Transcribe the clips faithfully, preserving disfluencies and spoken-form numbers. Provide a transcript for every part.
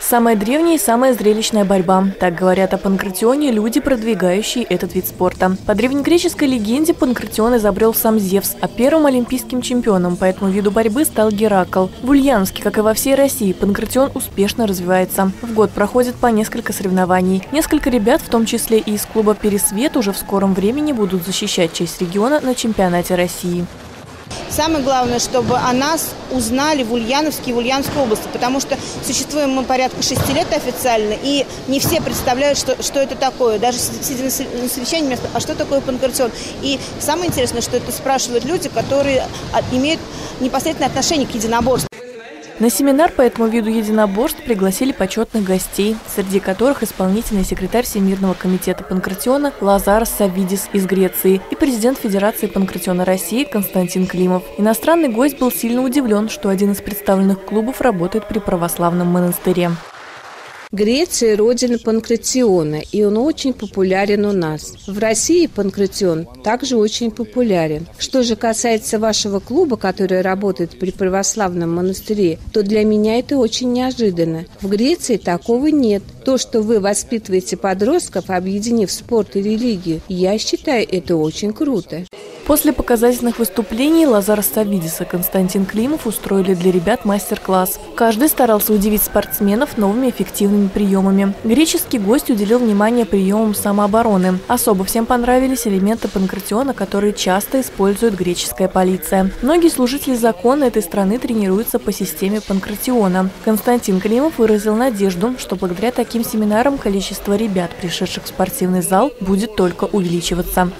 Самая древняя и самая зрелищная борьба. Так говорят о панкратионе люди, продвигающие этот вид спорта. По древнегреческой легенде панкратион изобрел сам Зевс, а первым олимпийским чемпионом по этому виду борьбы стал Геракл. В Ульяновске, как и во всей России, панкратион успешно развивается. В год проходит по несколько соревнований. Несколько ребят, в том числе и из клуба «Пересвет», уже в скором времени будут защищать честь региона на чемпионате России. Самое главное, чтобы о нас узнали в Ульяновске и в Ульяновской области, потому что существуем мы порядка шести лет официально, и не все представляют, что, что это такое. Даже сидя на совещании, а что такое панкратион? И самое интересное, что это спрашивают люди, которые имеют непосредственное отношение к единоборству. На семинар по этому виду единоборств пригласили почетных гостей, среди которых исполнительный секретарь Всемирного комитета панкратиона Лазарос Саввидис из Греции и президент Федерации панкратиона России Константин Климов. Иностранный гость был сильно удивлен, что один из представленных клубов работает при православном монастыре. Греция – родина панкратиона, и он очень популярен у нас. В России панкратион также очень популярен. Что же касается вашего клуба, который работает при православном монастыре, то для меня это очень неожиданно. В Греции такого нет. То, что вы воспитываете подростков, объединив спорт и религию, я считаю, это очень круто. После показательных выступлений Лазарос Саввидис и Константин Климов устроили для ребят мастер-класс. Каждый старался удивить спортсменов новыми эффективными приемами. Греческий гость уделил внимание приемам самообороны. Особо всем понравились элементы панкратиона, которые часто использует греческая полиция. Многие служители закона этой страны тренируются по системе панкратиона. Константин Климов выразил надежду, что благодаря таким семинарам количество ребят, пришедших в спортивный зал, будет только увеличиваться.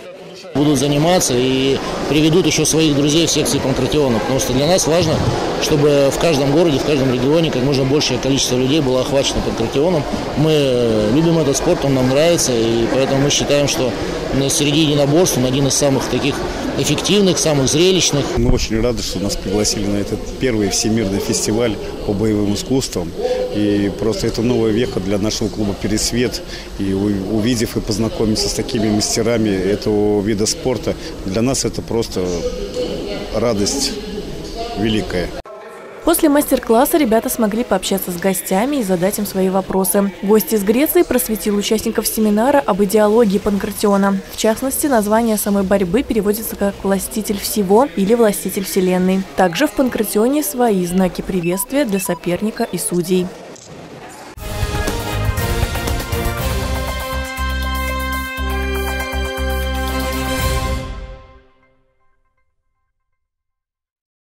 Будут заниматься и приведут еще своих друзей в секции панкратиона, потому что для нас важно, чтобы в каждом городе, в каждом регионе как можно большее количество людей было охвачено панкратионом. Мы любим этот спорт, он нам нравится, и поэтому мы считаем, что среди единоборств он один из самых таких эффективных, самых зрелищных. Мы очень рады, что нас пригласили на этот первый всемирный фестиваль по боевым искусствам. И просто это новая веха для нашего клуба «Пересвет». И увидев и познакомиться с такими мастерами этого вида спорта, для нас это просто радость великая. После мастер-класса ребята смогли пообщаться с гостями и задать им свои вопросы. Гость из Греции просветил участников семинара об идеологии панкратиона. В частности, название самой борьбы переводится как «властитель всего» или «властитель вселенной». Также в панкратионе свои знаки приветствия для соперника и судей.